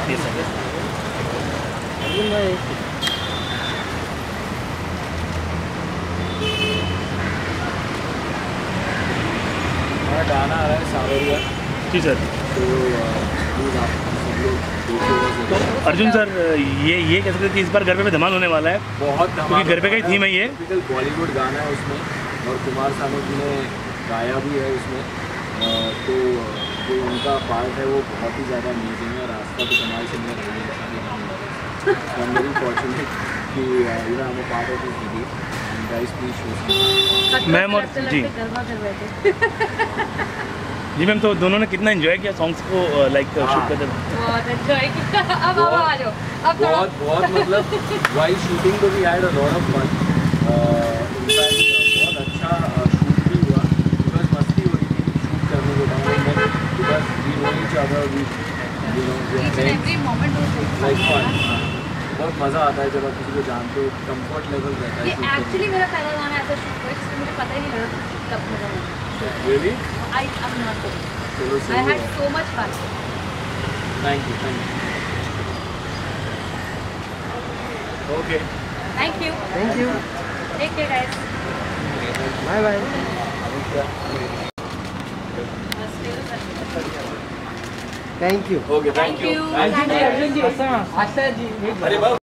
ये सब हमारा गाना आ रहा है सावरिया। जी सर। तो प्लीज़ आप सब लोग तो अर्जुन सर ये कह सकते कि इस बार गरबे में धमाल होने वाला है, बहुत क्योंकि गरबे का ही थीम है ये। टिपिकल बॉलीवुड गाना है उसमें, और कुमार सानू जी ने गाया भी है उसमें। तो जो उनका पार्ट है वो बहुत ही ज़्यादा अमेजिंग है, और रास्ता तो कमाल से मैं रही है सारे गाने। आई एम वेरी फॉर्चुनेट कि you know I am a part of this video. Guys please show ma'am और जी जी मैम, तो दोनों ने कितना एंजॉय किया सॉन्ग्स को लाइक शूट करते हुए? बहुत एंजॉय किया। अब आ जाओ, अब बहुत मतलब वाइल शूटिंग तो we had a lot of fun. बहुत अच्छा शूट भी हुआ, बिकॉज मस्ती हो रही थी शूट करने के टाइम में, because we know each other, we you know every moment like fun. बहुत मज़ा आता है जब आप किसी को जानते हो, कंफर्ट लेवल रहता है। ये एक्चुअली मेरा पहला गाना ऐसा शूट हुआ जिसमें मुझे पता ही नहीं लगा कब मजा आया। Really? I am not kidding. चलो I had so much fun. Thank you. Okay. Thank you. Thank you. Take care, guys. Bye bye. Thank you. Okay, thank you. Thank you. Arjun जी, आशा जी, अरे बाबू